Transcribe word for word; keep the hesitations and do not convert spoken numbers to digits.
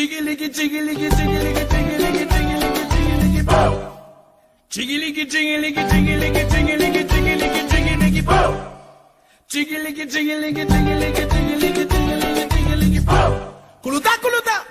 Chiggy-liggy, chiggy-liggy, chiggy-liggy, chiggy-liggy, chiggy-liggy, chiggy-liggy, bow. Chiggy-liggy, chiggy-liggy, chiggy-liggy, chiggy-liggy, chiggy-liggy, chiggy-liggy, bow. Chiggy-liggy, chiggy-liggy, chiggy-liggy, chiggy-liggy, chiggy-liggy, chiggy-liggy, bow. Kuluta, kuluta.